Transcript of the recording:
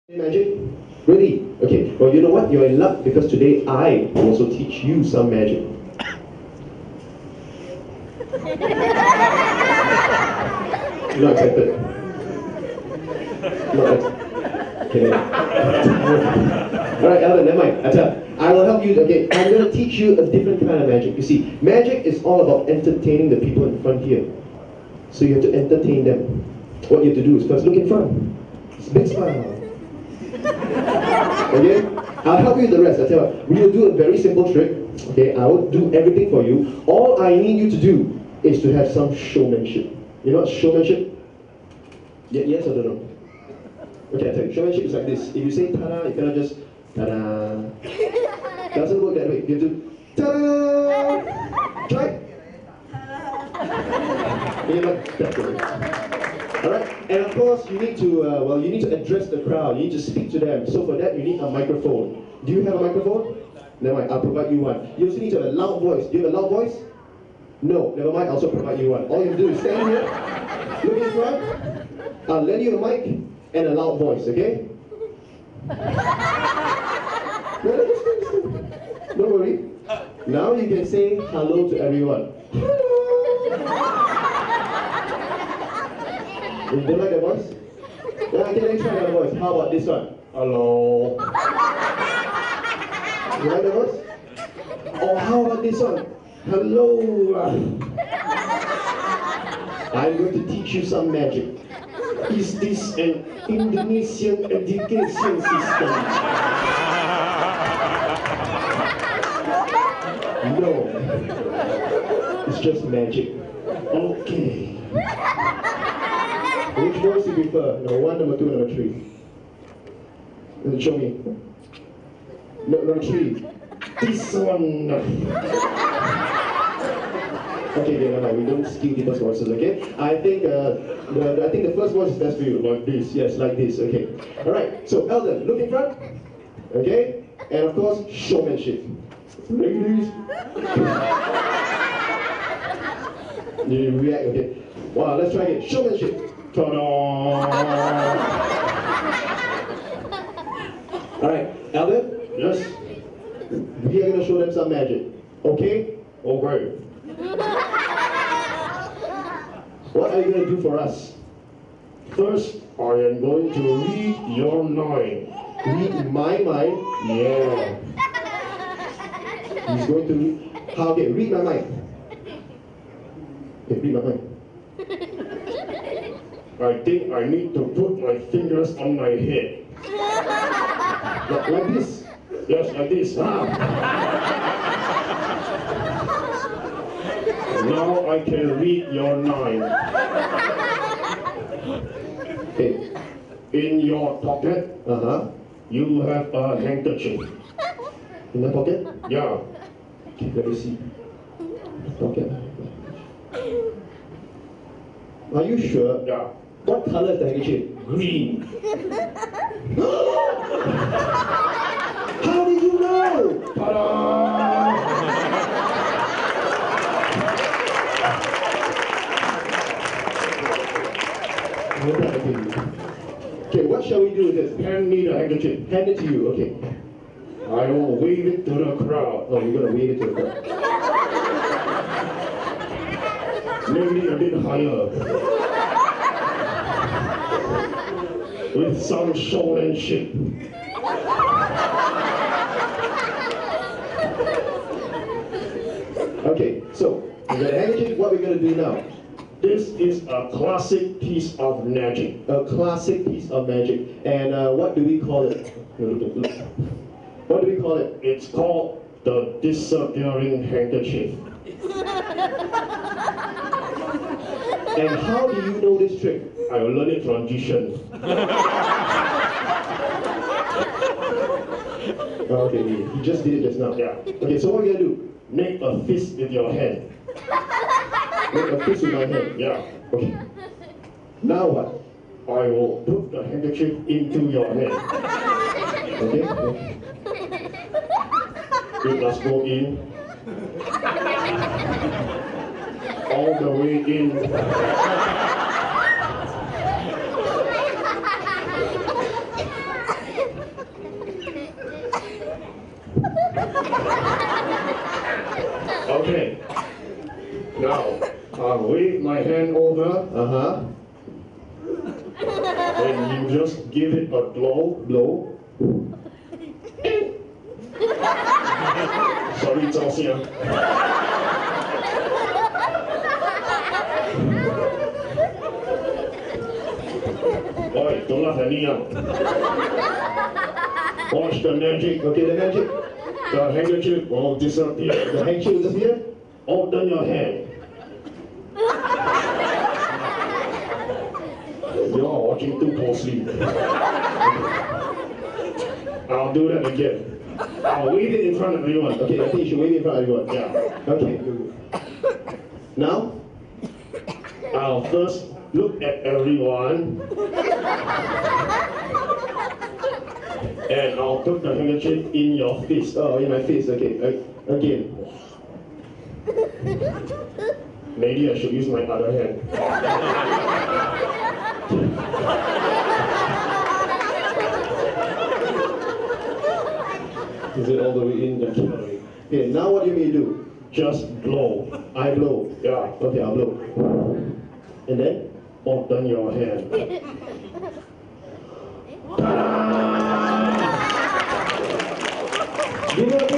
Magic? Really? Okay, well, you know what? You're in luck because today I will also teach you some magic. Not excited? Not excited? Okay. Alright, Alan, never mind. I will help you. Okay, I'm going to teach you a different kind of magic. You see, magic is all about entertaining the people in front here. So you have to entertain them. What you have to do is first look in front. It's a big smile. Okay? I'll help you with the rest. I tell you, we'll do a very simple trick. Okay, I will do everything for you. All I need you to do is to have some showmanship. You know what showmanship? Yes or no? Okay, I tell you, showmanship is like this. If you say ta-da, you cannot just ta-da. It doesn't work that way. You have to ta-da. Try. You're not that good. Alright, and of course you need to, you need to address the crowd, you need to speak to them. So for that you need a microphone. Do you have a microphone? Never mind, I'll provide you one. You also need to have a loud voice. Do you have a loud voice? No, never mind, I'll also provide you one. All you have to do is stand here, look in front, I'll lend you a mic and a loud voice, okay? No, just don't worry. Now you can say hello to everyone. You don't like that voice? Yeah, okay, let's try another voice. How about this one? Hello. You like that voice? Or how about this one? Hello. I'm going to teach you some magic. Is this an Indonesian education system? No. It's just magic. Okay. Which voice do you prefer? Number 1, number 2, number 3? Show me. No, number 3. This one. Okay, never mind. We don't steal people's voices, okay? I think the first voice is best for you. Like this. Yes, like this. Okay. Alright, so Eldon, look in front. Okay? And of course, showmanship. Ladies. You react, okay? Wow, let's try again. Showmanship. Ta-da! Alright, Eldon? Yes? We are going to show them some magic. Okay? Okay. What are you going to do for us? First, I am going to read your mind. Read my mind? Yeah. He's going to read. How? Okay, read my mind. Okay, read my mind. I think I need to put my fingers on my head. Like this? Yes, like this. Ah. Now I can read your mind. Okay. In your pocket, you have a handkerchief. In the pocket? Yeah. Okay, let me see. Pocket. Are you sure? Yeah. What color is the handkerchief? Green. How did you know? Ta-da! Okay, what shall we do with this? Hand me the handkerchief. Hand it to you, okay. I will wave it to the crowd. Oh, you're gonna wave it to the crowd. Maybe a bit higher. With some showmanship. Okay, so we got a handkerchief. What we're going to do now? This is a classic piece of magic. A classic piece of magic. And what do we call it? What do we call it? It's called the disappearing handkerchief. And how do you know this trick? I will learn it from Jishan. Okay, he just did it just now. Yeah. Okay, so what are you gonna do? Make a fist with your hand. Make a fist with my hand. Yeah. Okay. Now what? I will put the handkerchief into your hand. Okay? It must go in. All the way in. And you just give it a blow. Sorry, 照相。Oi, don't laugh at me. Watch the magic. Okay, the magic. The handkerchief will disappear. The handkerchief will disappear. Open your hand. You're watching too closely. I'll do that again. I'll wave it in front of everyone. Okay, I think you should wave it in front of everyone. Yeah. Okay. Now, I'll first look at everyone. And I'll put the handkerchief in your face. Oh, in my face. Okay. Again. Maybe I should use my other hand. Is it all the way in? Okay, now what do you mean to do? Just blow. I blow. Yeah, okay, I'll blow. And then, open your hand. Ta-da!